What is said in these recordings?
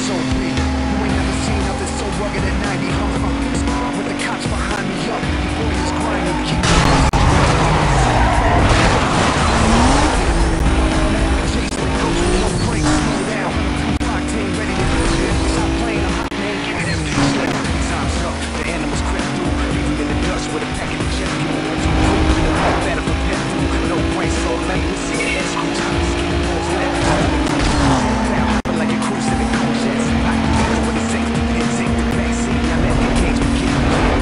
so be. You ain't never seen nothing so rugged at 90, huh? With the cops behind me up, the boy is grinding, keep chase with coach with no brakes, slow down. Octane ready to do it. Stop playing a hot man, give me that bitch slip. Time's up, the animals crept through, leaving in the dust with a packet of jet fuel. Too cool, the whole battle for pet food. No brain, so lame, we see it, it's screw time, skin balls, let it now, like a cruise in the cool jets. I can go with the safety pin, take the backseat, now let the games begin.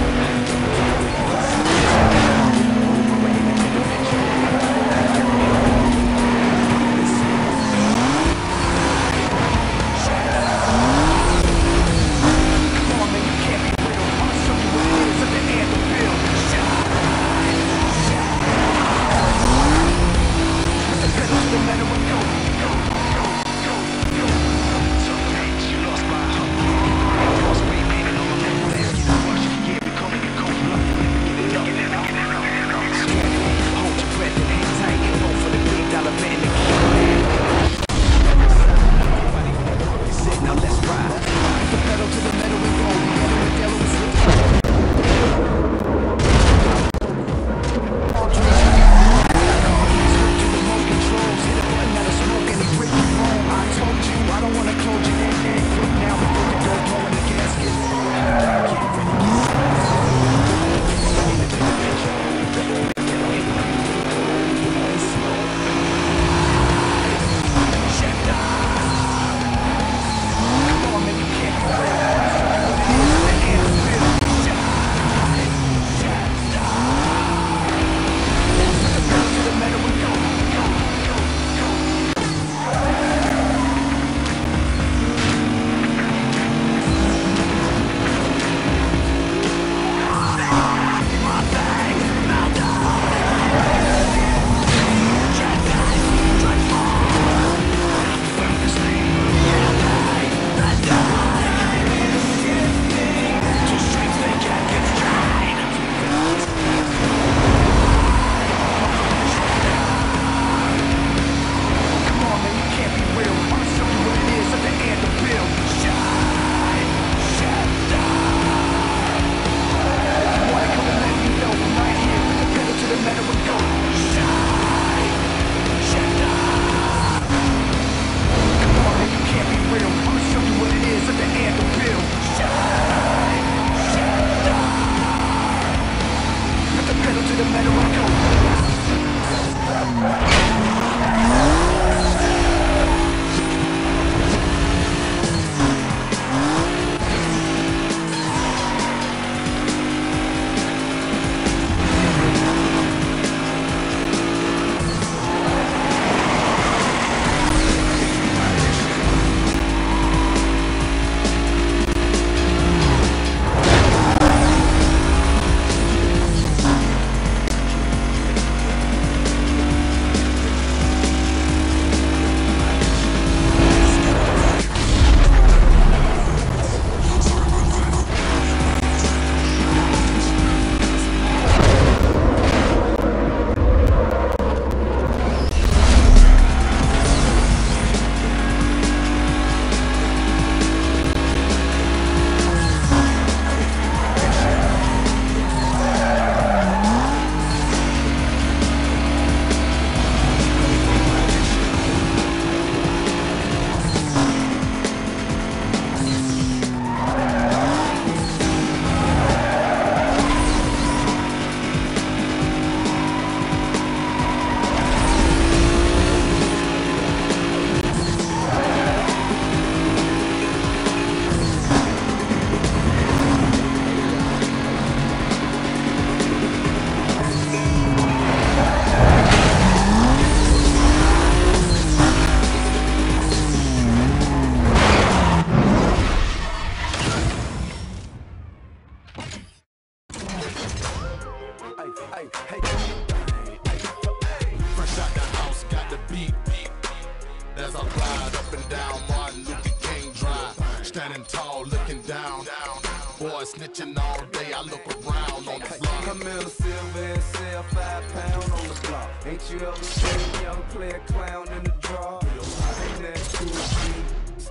Standing tall, looking down. Boy snitching all day, I look around on the block. Come in a silver and sell 5 pounds on the block. Ain't you ever seen a young player clown in the draw? Ain't that cool, G?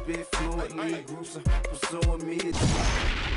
spit fluently. Groups are pursuing me.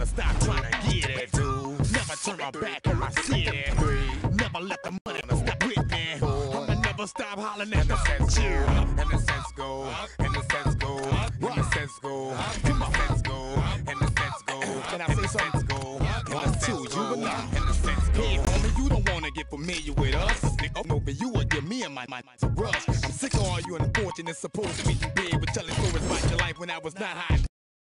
stop trying to get it, dude. Never turn my back on my city. Never let the money stop with me. I'ma never stop hollering at the sense go. And the sense go. And the sense go. And the sense go. And the sense go. And the sense go. Can I say something? Go. And the sense go. And the sense go. Hey, homie, you don't wanna get familiar with us. No, but you will give me and my to rush. I'm sick of all you unfortunate supposed to be big, but telling stories about your life when I was not high.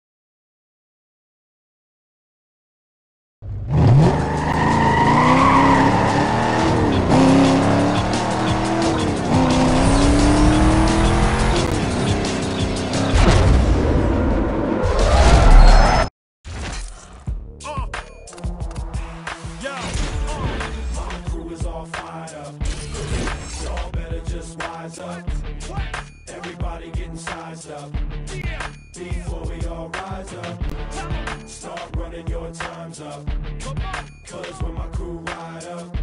Everybody getting sized up. Before we all rise up, start running your times up. Cause when my crew ride up,